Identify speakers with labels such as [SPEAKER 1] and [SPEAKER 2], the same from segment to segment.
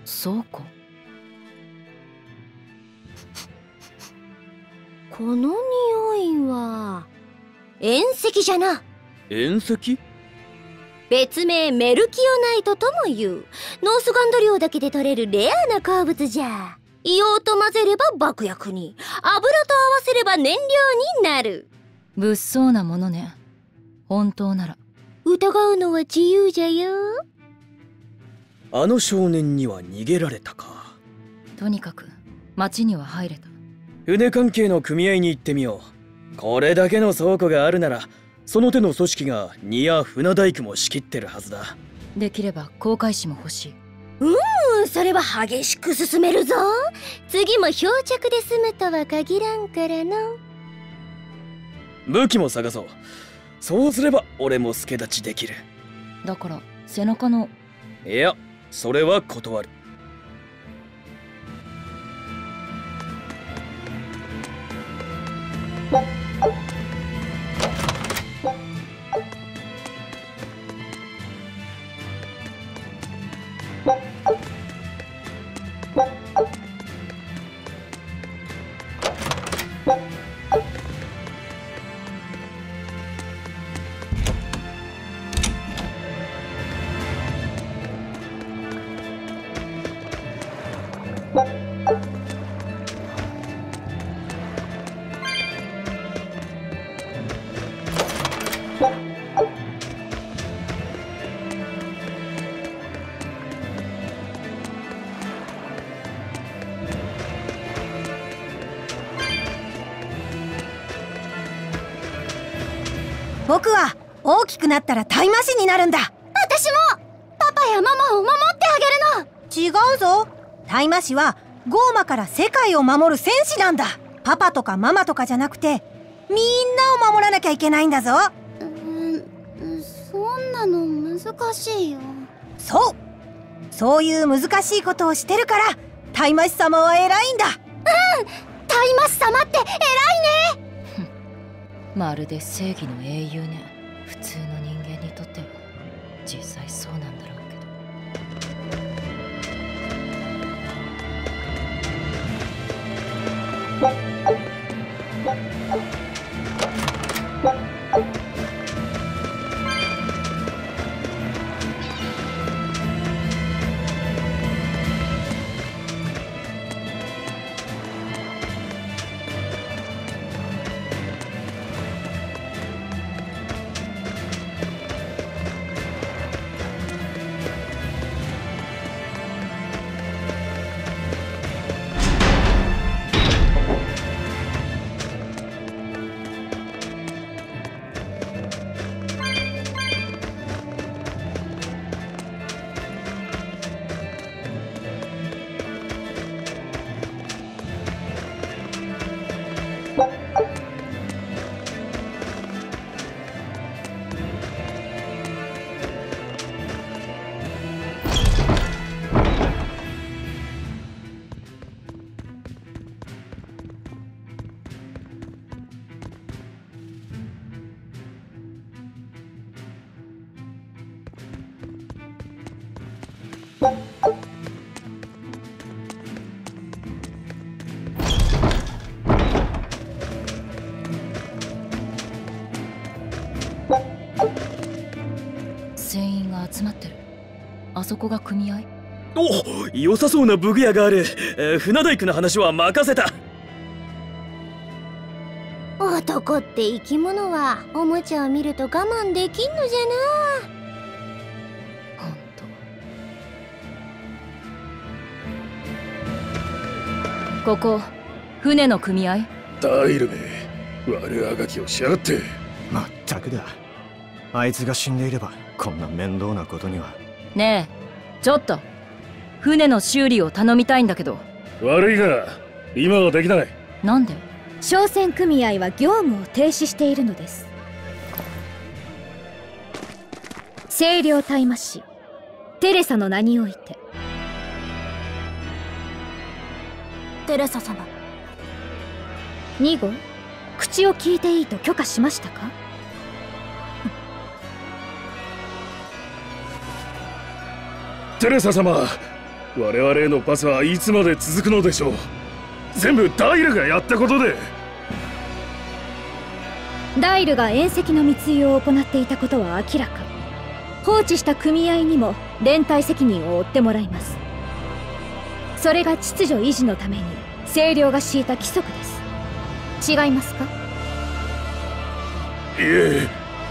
[SPEAKER 1] そうか。
[SPEAKER 2] この匂いは遠石じゃな。
[SPEAKER 3] 遠石？
[SPEAKER 2] 別名メルキオナイトとも言う。ノースガンド領だけで取れるレアな鉱物じゃ。硫黄と混ぜれば爆薬に、油と合わせれば燃料になる。
[SPEAKER 1] 物騒なものね。本当なら
[SPEAKER 2] 疑うのは自由じゃよ。
[SPEAKER 3] あの少年には逃げられたか。
[SPEAKER 1] とにかく町には入れた。
[SPEAKER 3] 船関係の組合に行ってみよう。これだけの倉庫があるなら、その手の組織が荷や船大工も仕切ってるはずだ。
[SPEAKER 1] できれば航海士も欲しい。
[SPEAKER 2] それは激しく進めるぞ。次も漂着で済むとは限らんからの。
[SPEAKER 3] 武器も探そう。そうすれば俺も助太刀できる。
[SPEAKER 1] だから背中の。
[SPEAKER 3] いや、それは断る。
[SPEAKER 4] 僕は大きくなったらタイマシンになるんだ。
[SPEAKER 2] 私もパパやママを守ってあげるの。
[SPEAKER 4] 違うぞ。タイマシはゴーマから世界を守る戦士なんだ。パパとかママとかじゃなくて、みんなを守らなきゃいけないんだぞ。
[SPEAKER 2] そんなの難しいよ。
[SPEAKER 4] そういう難しいことをしてるからタイマシ様は偉いんだ。
[SPEAKER 2] タイマシ様って偉いね。
[SPEAKER 1] まるで正義の英雄ね。普通の人間にとっては実際そうなんだろう船員が集まってる。あそこが組合？
[SPEAKER 3] お、良さそうな武具屋がある。船大工の話は任せた。
[SPEAKER 2] 男って生き物はおもちゃを見ると我慢できんのじゃ
[SPEAKER 1] ほんと。ここ船の組合？
[SPEAKER 5] ダイルめ、悪あがきをしやがって。
[SPEAKER 6] まったくだ。あいつが死んでいればこんな面倒なことには。
[SPEAKER 1] ねえ、ちょっと船の修理を頼みたいんだけど。
[SPEAKER 5] 悪いが今はできない。
[SPEAKER 1] なんで？
[SPEAKER 7] 商船組合は業務を停止しているのです。清涼大魔師テレサの名において。
[SPEAKER 2] テレサ様。
[SPEAKER 7] 2号、口を聞いていいと許可しましたか？
[SPEAKER 5] テレサ様、 我々へのパスはいつまで続くのでしょう。全部ダイルがやったことで。
[SPEAKER 7] ダイルが縁石の密輸を行っていたことは明らか。放置した組合にも連帯責任を負ってもらいます。それが秩序維持のために清涼が敷いた規則です。違いますか？
[SPEAKER 5] いえ。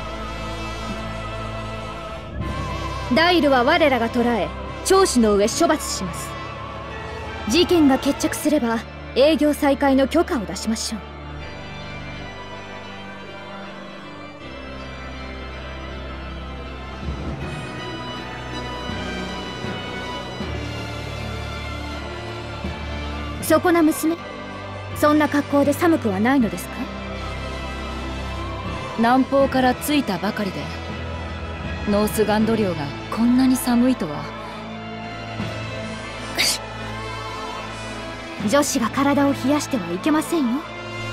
[SPEAKER 7] ダイルは我らが捕らえ聴取の上処罰します。事件が決着すれば営業再開の許可を出しましょう。そこな娘、そんな格好で寒くはないのですか？
[SPEAKER 1] 南方から着いたばかりでノースガンド領がこんなに寒いとは。
[SPEAKER 7] 女子が体を冷やしてはいけませんよ。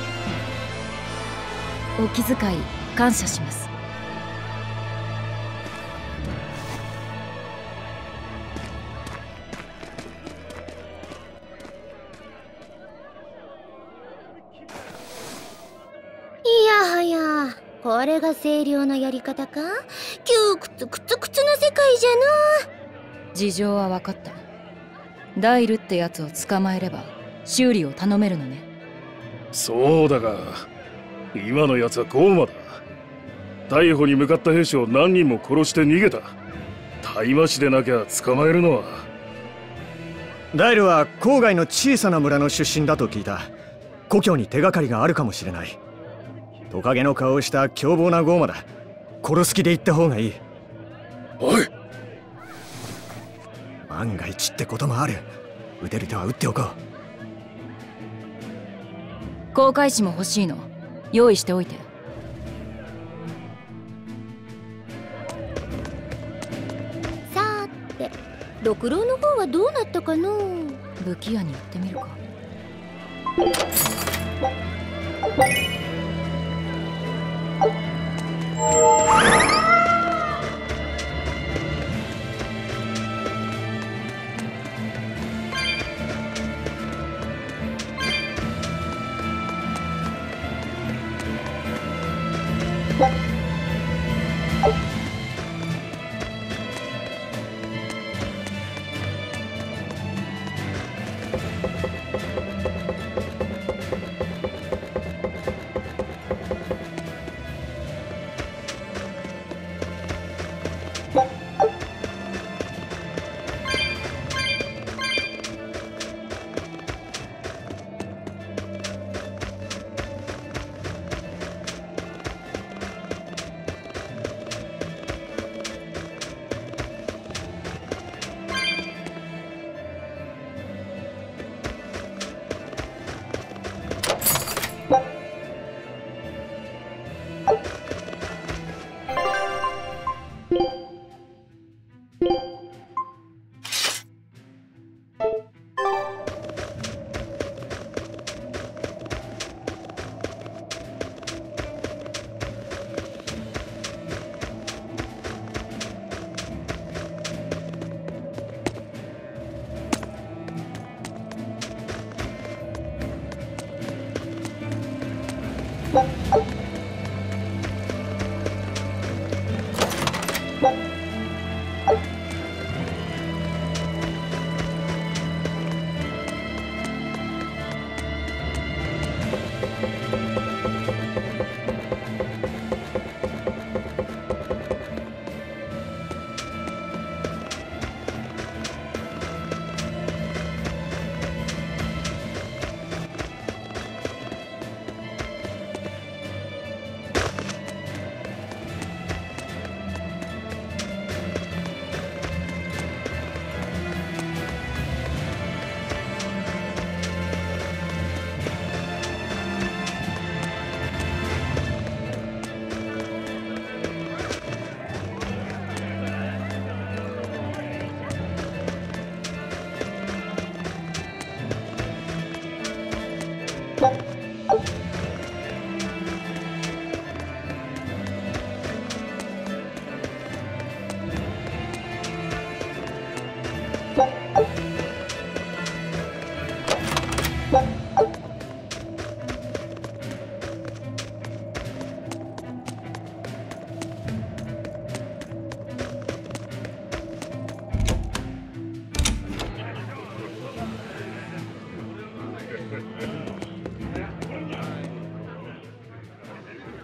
[SPEAKER 1] お気遣い感謝します。
[SPEAKER 2] いやはや、これが清涼のやり方か？窮屈くつくつな世界じゃな。
[SPEAKER 1] 事情は分かった。ダイルってやつを捕まえれば修理を頼めるのね。
[SPEAKER 5] そうだが、今のやつはゴーマだ。逮捕に向かった兵士を何人も殺して逃げた。大麻師でなきゃ捕まえるのは。
[SPEAKER 6] ダイルは郊外の小さな村の出身だと聞いた。故郷に手がかりがあるかもしれない。トカゲの顔をした凶暴なゴーマだ。殺す気で行った方がいい。
[SPEAKER 5] おい、
[SPEAKER 6] 万が一ってこともある。撃てる手は撃っておこう。
[SPEAKER 1] 航海士も欲しいの。用意しておいて。
[SPEAKER 2] さーて、六郎の方はどうなったかの？
[SPEAKER 1] 武器屋に行ってみるか。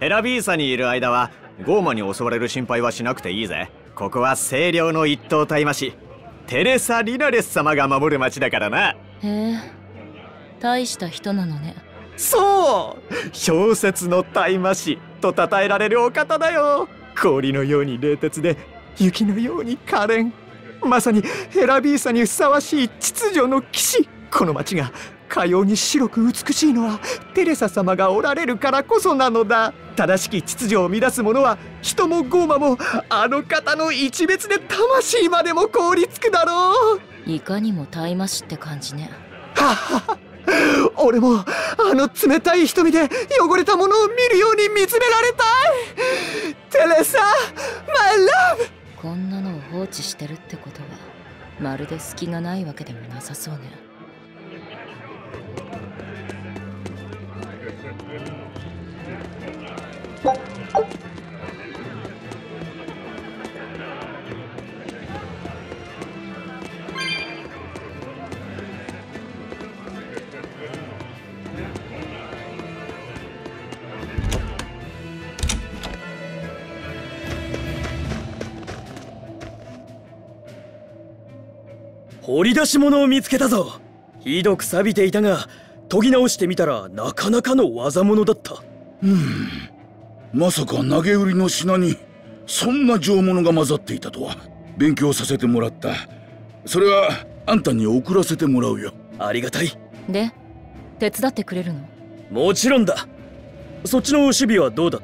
[SPEAKER 6] ヘラビーサにいる間はゴーマに襲われる心配はしなくていいぜ。ここは清涼の一等大魔師テレサ・リナレス様が守る町だからな。
[SPEAKER 1] へえ、大した人なのね。
[SPEAKER 6] そう、小説の大魔師と称えられるお方だよ。氷のように冷徹で雪のように可憐、まさにヘラビーサにふさわしい秩序の騎士。この町がかように白く美しいのはテレサ様がおられるからこそなのだ。正しき秩序を乱す者は人もゴーマもあの方の一別で魂までも凍りつくだろう。
[SPEAKER 1] いかにも大魔師って感じね。
[SPEAKER 6] はっはっ、俺もあの冷たい瞳で汚れたものを見るように見つめられたい。テレサ、マイラブ。
[SPEAKER 1] こんなのを放置してるってことはまるで隙がないわけでもなさそうね。
[SPEAKER 3] 掘り出し物を見つけたぞ。ひどく錆びていたが研ぎ直してみたらなかなかの技物だった。
[SPEAKER 8] まさか投げ売りの品にそんな上物が混ざっていたとは。勉強させてもらった。それはあんたに送らせてもらうよ。
[SPEAKER 3] ありがたい。
[SPEAKER 1] で、手伝ってくれるの？
[SPEAKER 3] もちろんだ。そっちの守備はどうだった？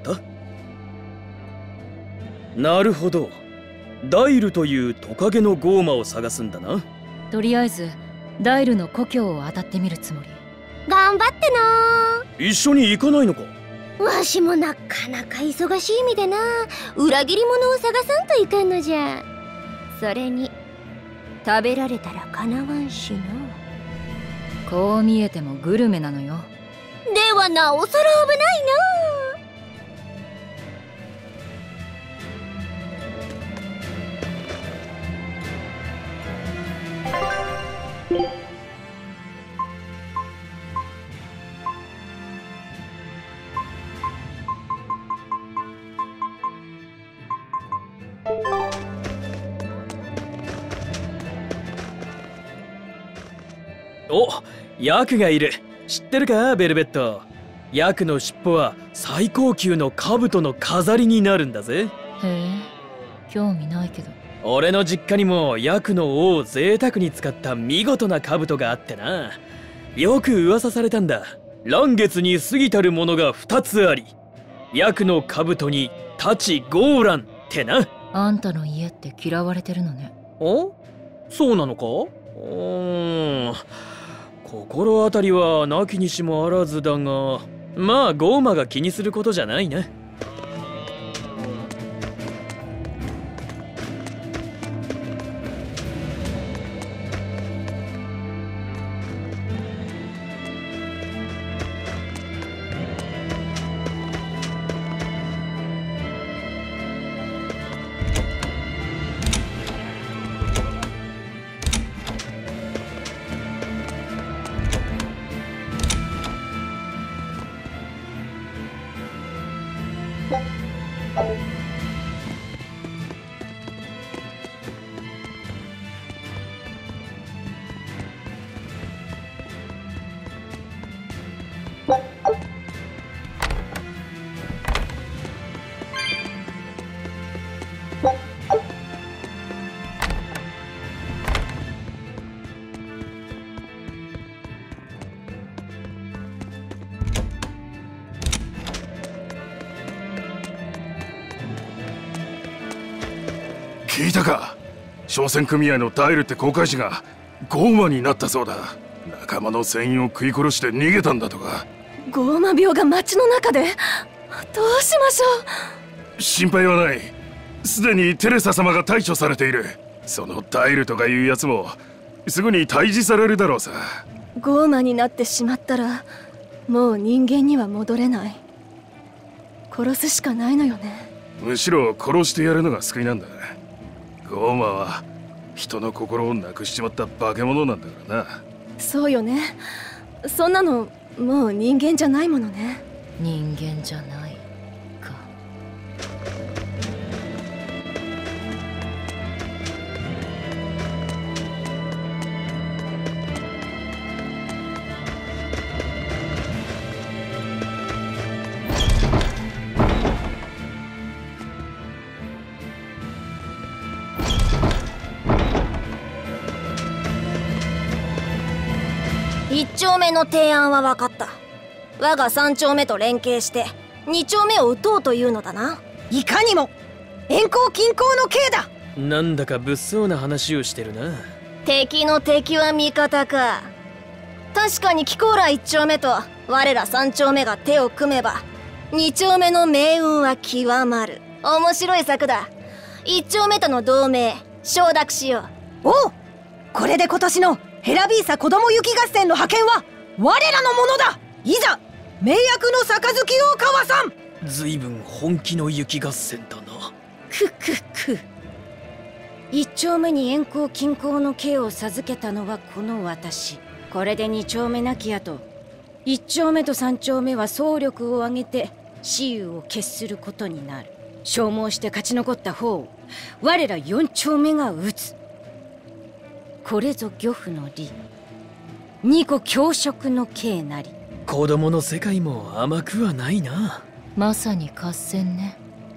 [SPEAKER 3] なるほど、ダイルというトカゲのゴーマを探すんだな。
[SPEAKER 1] とりあえずダイルの故郷を当たってみるつもり。
[SPEAKER 2] 頑張ってな。
[SPEAKER 3] 一緒に行かないのか？
[SPEAKER 2] わしもなかなか忙しい身でな、裏切り者を探さんといかんのじゃ。それに食べられたらかなわんしな。
[SPEAKER 1] こう見えてもグルメなのよ。
[SPEAKER 2] ではなおさら危ないな。
[SPEAKER 3] お、ヤクがいる。知ってるかベルベット。ヤクの尻尾は最高級の兜の飾りになるんだぜ。
[SPEAKER 1] へえ、興味ないけど。
[SPEAKER 3] 俺の実家にもヤクの尾を贅沢に使った見事な兜があってな。よく噂されたんだ。嵐月に過ぎたるものが2つあり、ヤクの兜に太刀ゴーランってな。
[SPEAKER 1] あんたの家って嫌われてるのね。
[SPEAKER 3] お？そうなのか？心当たりはなきにしもあらずだが、まあゴーマが気にすることじゃないな。
[SPEAKER 5] 聞いたか？商船組合のダイルって航海士がゴーマになったそうだ。仲間の船員を食い殺して逃げたんだとか。
[SPEAKER 7] ゴーマ病が町の中で？どうしましょ
[SPEAKER 5] う。心配はない。すでにテレサ様が対処されている。そのダイルとかいうやつもすぐに退治されるだろうさ。
[SPEAKER 7] ゴーマになってしまったらもう人間には戻れない。殺すしかないのよね。
[SPEAKER 5] むしろ殺してやるのが救いなんだ。ゴーマは人の心をなくしちまった化け物なんだからな。
[SPEAKER 7] そうよね。そんなのもう人間じゃないものね。
[SPEAKER 1] 人間じゃない。
[SPEAKER 2] 1丁目の提案は分かった。我が3丁目と連携して2丁目を撃とうというのだな。
[SPEAKER 4] いかにも遠行近攻の刑だ。
[SPEAKER 3] なんだか物騒な話をしてるな。
[SPEAKER 2] 敵の敵は味方か。確かにキコーラ1丁目と我ら3丁目が手を組めば2丁目の命運は極まる。面白い策だ。1丁目との同盟承諾しよう。
[SPEAKER 4] おう、これで今年のヘラビーサ子供雪合戦の派遣は我らのものだ。いざ盟約の杯を交わさん。
[SPEAKER 3] ずいぶん本気の雪合戦だな。
[SPEAKER 7] 1丁目に遠行近攻の刑を授けたのはこの私。これで2丁目なき後、1丁目と3丁目は総力を挙げて雌雄を決することになる。消耗して勝ち残った方を我ら4丁目が討つ。これぞ漁夫の利、2個強食の刑なり。
[SPEAKER 3] 子供の世界も甘くはないな。
[SPEAKER 1] まさに合戦ね。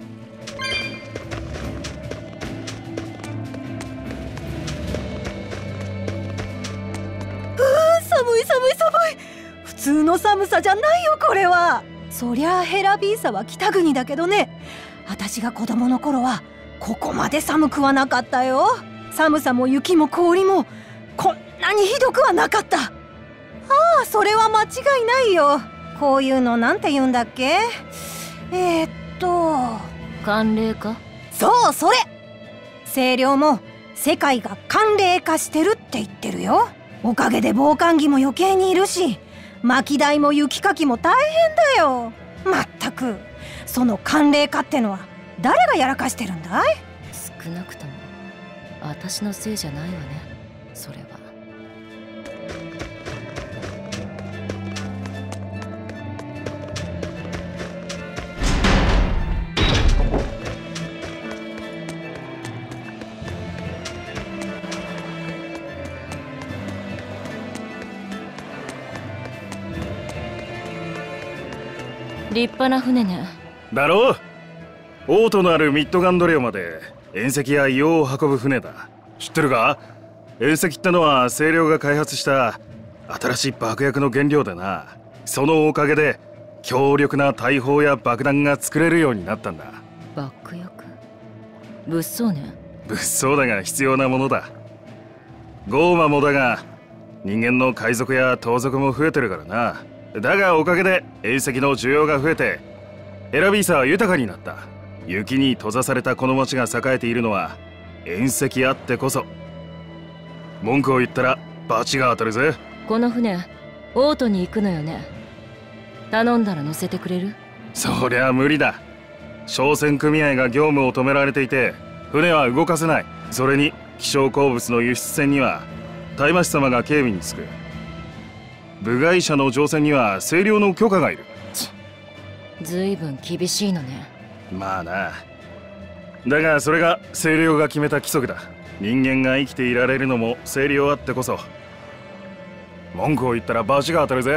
[SPEAKER 4] 寒い寒い寒い。普通の寒さじゃないよこれは。そりゃあヘラビーサは北国だけどね、私が子供の頃はここまで寒くはなかったよ。寒さも雪も氷もこんなにひどくはなかった。ああ、それは間違いないよ。こういうのなんて言うんだっけ。
[SPEAKER 1] 寒冷化。
[SPEAKER 4] そう、それ。清涼も世界が寒冷化してるって言ってるよ。おかげで防寒着も余計にいるし、薪代も雪かきも大変だよ。まったくその寒冷化ってのは誰がやらかしてるんだい。
[SPEAKER 1] 少なくとも私のせいじゃないわね、それは。立派な船ね。
[SPEAKER 5] だろう。王都のあるミッドガンドレオまで遠石や硫黄を運ぶ船だ。知ってるか。遠石ってのは清涼が開発した新しい爆薬の原料でな。そのおかげで強力な大砲や爆弾が作れるようになったんだ。
[SPEAKER 1] 爆薬。物騒ね。
[SPEAKER 5] 物騒だが必要なものだ。ゴーマもだが人間の海賊や盗賊も増えてるからな。だがおかげで遠石の需要が増えてヘラビーサは豊かになった。雪に閉ざされたこの町が栄えているのは遠石あってこそ。文句を言ったら罰が当たるぜ。
[SPEAKER 1] この船オートに行くのよね。頼んだら乗せてくれる？
[SPEAKER 5] そりゃ無理だ。商船組合が業務を止められていて船は動かせない。それに希少鉱物の輸出船には大魔師様が警備につく。部外者の乗船には清涼の許可がいる。
[SPEAKER 1] ずいぶん厳しいのね。
[SPEAKER 5] まあな。だがそれが清涼が決めた規則だ。人間が生きていられるのも清涼あってこそ。文句を言ったら罰が当たるぜ。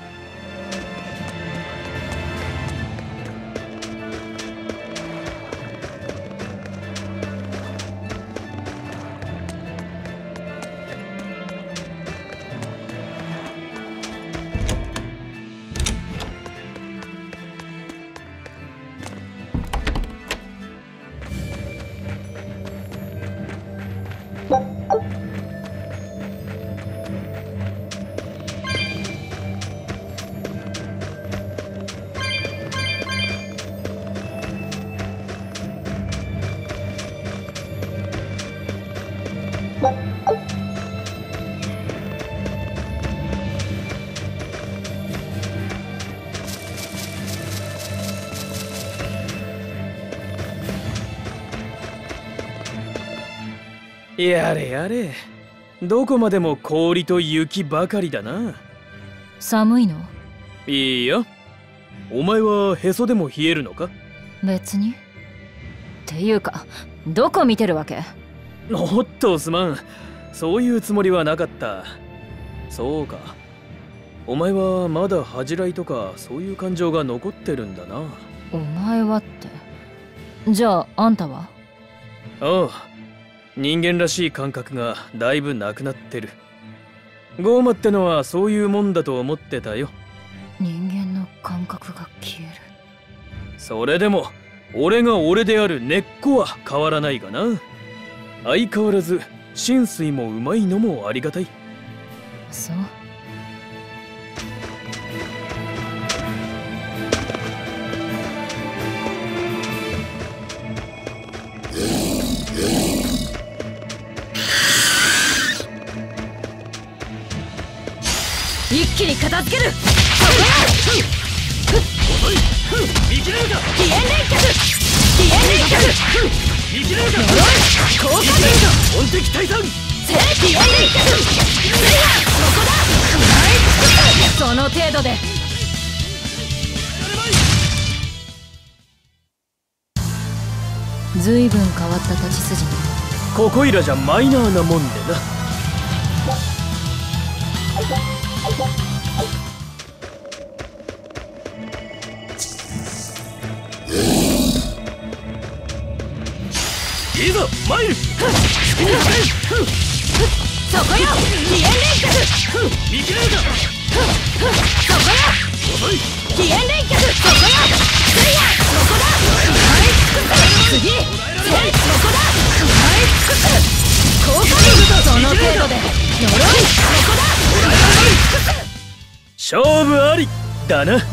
[SPEAKER 3] やれやれ、どこまでも氷と雪ばかりだな。
[SPEAKER 1] 寒いの？
[SPEAKER 3] いいよ。お前はへそでも冷えるのか？
[SPEAKER 1] 別に。っていうか、どこ見てるわけ？
[SPEAKER 3] おっとすまん、そういうつもりはなかった。そうか、お前はまだ恥じらいとかそういう感情が残ってるんだな。
[SPEAKER 1] お前はって。じゃああんたは？
[SPEAKER 3] ああ、人間らしい感覚がだいぶなくなってる。 ゴーマってのはそういうもんだと思ってたよ。
[SPEAKER 1] 人間の感覚が消える。
[SPEAKER 3] それでも俺が俺である根っこは変わらないがな。相変わらず浸水もうまいのもありがたい。
[SPEAKER 1] そう。
[SPEAKER 2] 一気に片付ける。そこや。
[SPEAKER 3] 見切れるか。
[SPEAKER 2] 飛燕連脚。飛燕連脚。
[SPEAKER 3] 見切れるか。
[SPEAKER 2] 交換点。
[SPEAKER 3] 音敵退散。
[SPEAKER 2] 飛燕連脚。そこだ。その程度で。
[SPEAKER 1] ずいぶん変わった立ち筋ね。
[SPEAKER 3] ここいらじゃマイナーなもんでな。いざ参る。
[SPEAKER 2] そこよ。飛燕連脚。
[SPEAKER 3] 見切れるか。
[SPEAKER 2] そこよ。飛燕連脚。そこよ。そこだ。次。そこだ。交換。その程度で。呪い。そこだ。
[SPEAKER 3] 勝負ありだな。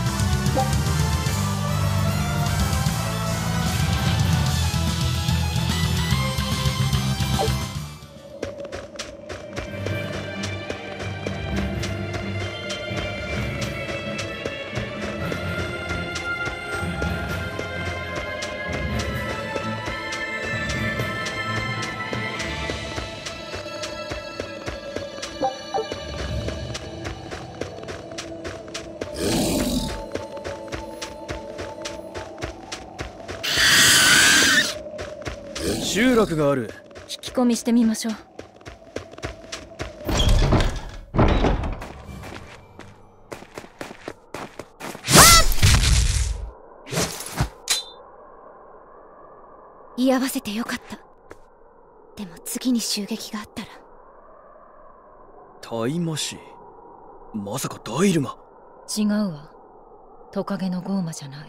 [SPEAKER 3] 集落がある。
[SPEAKER 1] 聞き込みしてみましょう。
[SPEAKER 7] 居合わせてよかった。でも次に襲撃があったら。
[SPEAKER 3] タイマシ、まさかダイルが。
[SPEAKER 1] 違うわ。トカゲのゴーマじゃない。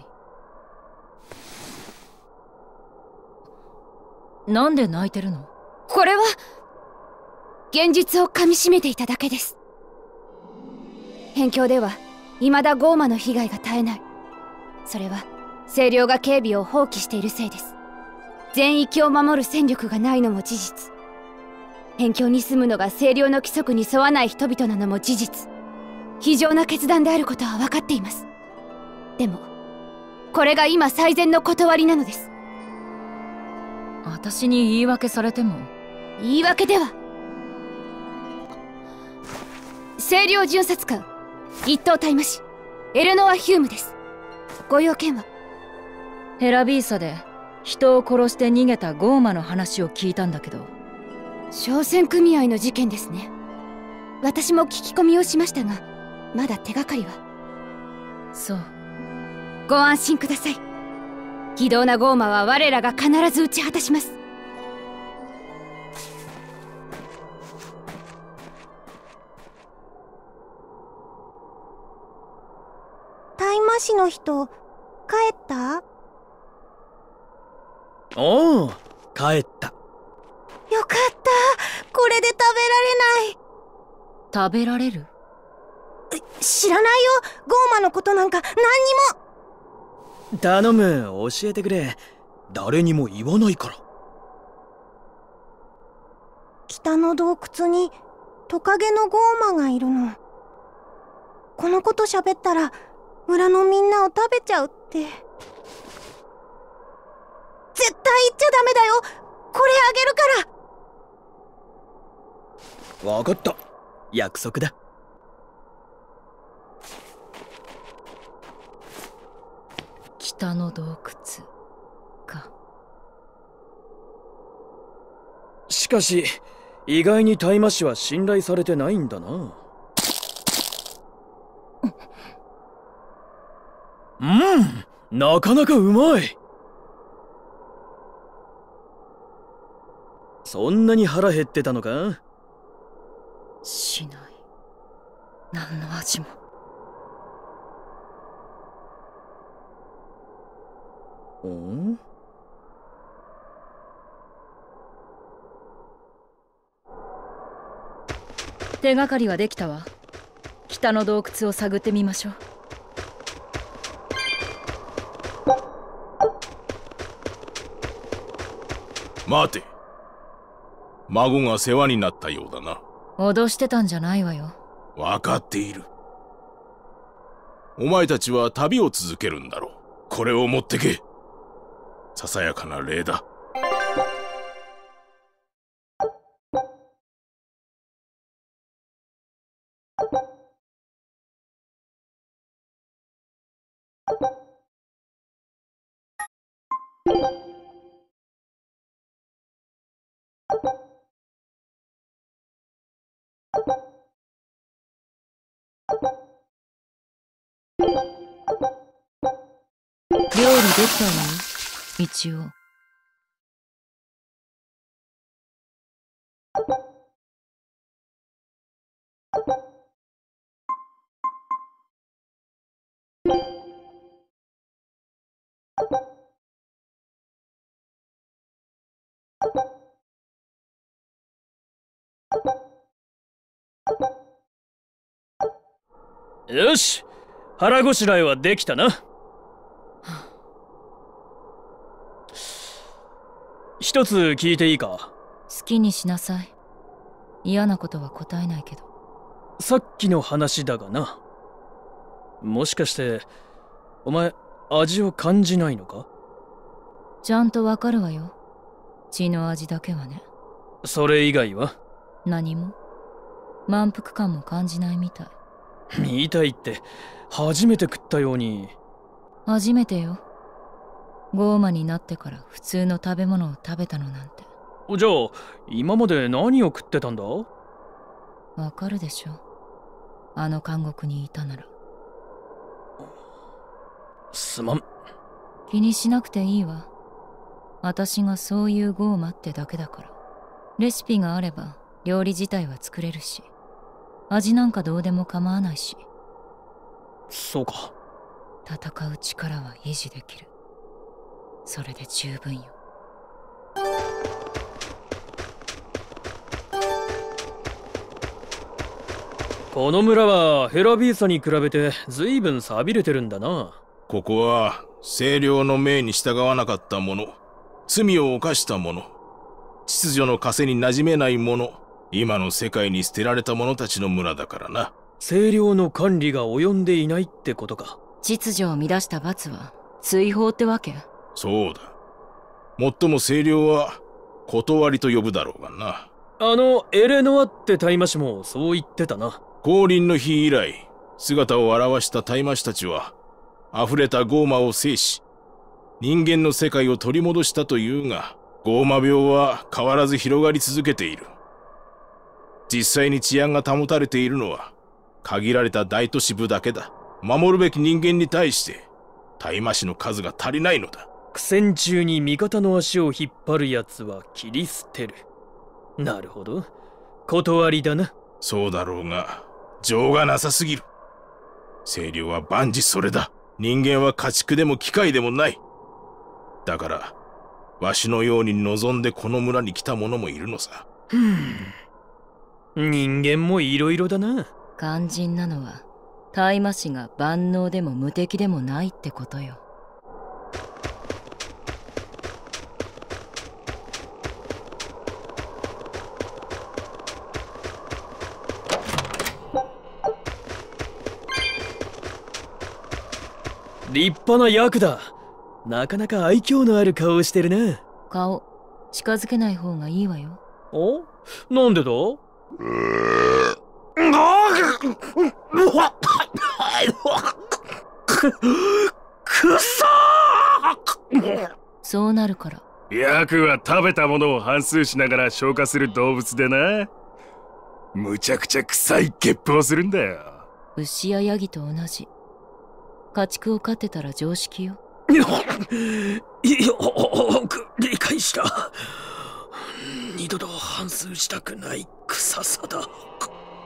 [SPEAKER 1] なんで泣いてるの？
[SPEAKER 7] これは現実をかみしめていただけです。辺境では未だゴーマの被害が絶えない。それは清涼が警備を放棄しているせいです。全域を守る戦力がないのも事実。辺境に住むのが清涼の規則に沿わない人々なのも事実。非常な決断であることは分かっています。でもこれが今最善の断りなのです。
[SPEAKER 1] 私に言い訳されても。
[SPEAKER 7] 言い訳では。清涼巡察官一等大魔師エルノア・ヒュームです。ご用件は？
[SPEAKER 1] ヘラビーサで人を殺して逃げたゴーマの話を聞いたんだけど。
[SPEAKER 7] 商船組合の事件ですね。私も聞き込みをしましたがまだ手がかりは。
[SPEAKER 1] そう。
[SPEAKER 7] ご安心ください。非道なゴーマは我らが必ず打ち果たします。
[SPEAKER 4] 大魔師の人帰った？
[SPEAKER 3] おお、帰った。
[SPEAKER 4] よかった。これで食べられない。
[SPEAKER 1] 食べられる？
[SPEAKER 4] 知らないよ。ゴーマのことなんか何にも。
[SPEAKER 3] 頼む、教えてくれ。誰にも言わないから。
[SPEAKER 4] 北の洞窟にトカゲのゴーマがいるの。このこと喋ったら村のみんなを食べちゃうって。絶対言っちゃダメだよ。これあげるから。
[SPEAKER 3] わかった。約束だ。
[SPEAKER 1] 北の洞窟か。
[SPEAKER 3] しかし意外に大魔師は信頼されてないんだな。なかなかうまい。そんなに腹減ってたのか？
[SPEAKER 1] しない。何の味も。
[SPEAKER 6] ん？
[SPEAKER 1] 手がかりはできたわ。北の洞窟を探ってみましょう。
[SPEAKER 9] 待て。孫が世話になったようだな。
[SPEAKER 1] 脅してたんじゃないわよ。
[SPEAKER 9] 分かっている。お前たちは旅を続けるんだろう。これを持ってけ。ささやかな礼だ。
[SPEAKER 1] 料理できたわよ、一応。
[SPEAKER 3] よし、腹ごしらえはできたな。一つ聞いていいか？
[SPEAKER 1] 好きにしなさい。嫌なことは答えないけど。
[SPEAKER 3] さっきの話だがな。もしかしてお前味を感じないのか？
[SPEAKER 1] ちゃんとわかるわよ。血の味だけはね。
[SPEAKER 3] それ以外は？
[SPEAKER 1] 何も。満腹感も感じないみたい。
[SPEAKER 3] みたいって初めて食ったように。
[SPEAKER 1] 初めてよ。ゴーマになってから普通の食べ物を食べたのなんて。
[SPEAKER 3] じゃあ今まで何を食ってたんだ？
[SPEAKER 1] わかるでしょ。あの監獄にいたなら。
[SPEAKER 3] すまん。
[SPEAKER 1] 気にしなくていいわ。私がそういうゴーマってだけだから。レシピがあれば料理自体は作れるし、味なんかどうでも構わないし。
[SPEAKER 3] そうか。
[SPEAKER 1] 戦う力は維持できる。それで十分よ。
[SPEAKER 3] この村はヘラビーサに比べて随分寂れてるんだな。
[SPEAKER 9] ここは清涼の命に従わなかった者、罪を犯した者、秩序の枷に馴染めない者、今の世界に捨てられた者たちの村だからな。
[SPEAKER 3] 清涼の管理が及んでいないってことか。
[SPEAKER 1] 秩序を乱した罰は追放ってわけ？
[SPEAKER 9] そうだ。もっとも清涼は断りと呼ぶだろうがな。
[SPEAKER 3] エレノアって大魔師もそう言ってたな。
[SPEAKER 9] 降臨の日以来、姿を現した大魔師たちは溢れたゴーマを制し、人間の世界を取り戻したというが、ゴーマ病は変わらず広がり続けている。実際に治安が保たれているのは限られた大都市部だけだ。守るべき人間に対して大魔師の数が足りないのだ。
[SPEAKER 3] 苦戦中に味方の足を引っ張るやつは切り捨てる。なるほど、断りだな。
[SPEAKER 9] そうだろうが情がなさすぎる。清涼は万事それだ。人間は家畜でも機械でもない。だからわしのように望んでこの村に来た者もいるのさ。
[SPEAKER 3] 人間もいろいろだな。
[SPEAKER 1] 肝心なのは大魔師が万能でも無敵でもないってことよ。
[SPEAKER 3] 立派な役だ。なかなか愛嬌のある顔をしてるな。
[SPEAKER 1] 顔近づけない方がいいわよ。
[SPEAKER 3] お？なんでだ？くそー！
[SPEAKER 1] そうなるから。
[SPEAKER 5] ヤクは食べたものを反芻しながら消化する動物でな。むちゃくちゃ臭いゲップをするんだよ。
[SPEAKER 1] 牛やヤギと同じ。家畜を飼ってたら常識よ。
[SPEAKER 3] よく理解した。二度と反芻したくない臭さだ。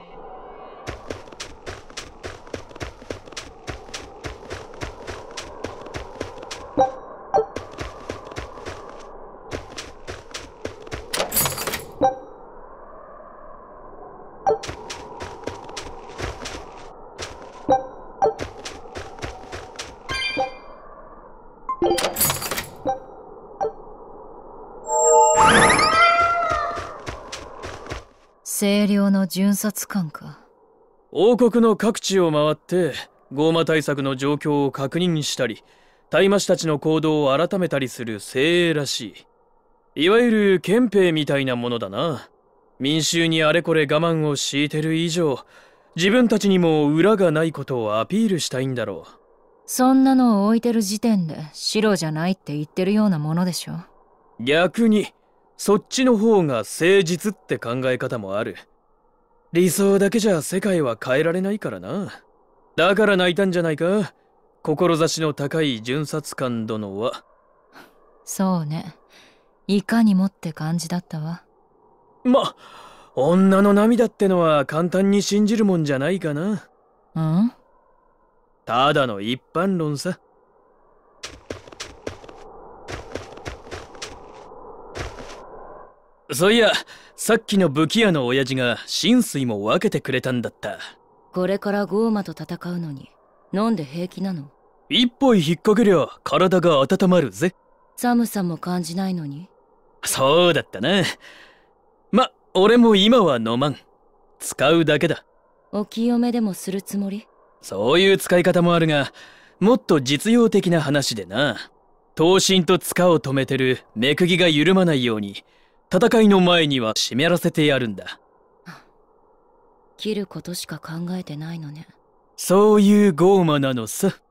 [SPEAKER 1] 清涼の巡察官か。
[SPEAKER 3] 王国の各地を回ってゴーマ対策の状況を確認したり、大魔師たちの行動を改めたりする精鋭らしい。いわゆる憲兵みたいなものだな。民衆にあれこれ我慢を強いてる以上、自分たちにも裏がないことをアピールしたいんだろう。
[SPEAKER 1] そんなのを置いてる時点で白じゃないって言ってるようなものでしょ。
[SPEAKER 3] 逆にそっちの方が誠実って考え方もある。理想だけじゃ世界は変えられないからな。だから泣いたんじゃないか、志の高い巡察官殿は。
[SPEAKER 1] そうね、いかにもって感じだったわ。
[SPEAKER 3] 女の涙ってのは簡単に信じるもんじゃないかな。
[SPEAKER 1] うん？
[SPEAKER 3] ただの一般論さ。そういや、さっきの武器屋の親父が神水も分けてくれたんだった。
[SPEAKER 1] これからゴーマと戦うのに飲んで平気なの？
[SPEAKER 3] 一杯引っ掛けりゃ体が温まるぜ。
[SPEAKER 1] 寒さも感じないのに。
[SPEAKER 3] そうだったな。俺も今は飲まん。使うだけだ。
[SPEAKER 1] お清めでもするつもり？
[SPEAKER 3] そういう使い方もあるが、もっと実用的な話でな。刀身と塚を止めてる目釘が緩まないように、戦いの前には湿らせてやるんだ。
[SPEAKER 1] 切ることしか考えてないのね。
[SPEAKER 3] そういうゴーマなのさ。